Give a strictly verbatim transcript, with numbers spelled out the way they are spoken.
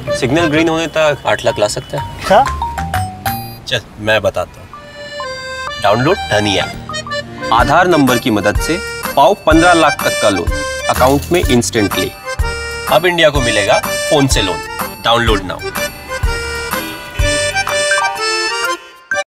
Signal green होने तक आठ लाख ला सकता है। क्या? चल मैं बताता हूँ। डाउनलोड धनी ऐप। आधार नंबर की मदद से पाओ पंद्रह लाख तक का लोन अकाउंट में इंस्टेंटली। अब इंडिया को मिलेगा फोन से लोन। Download now.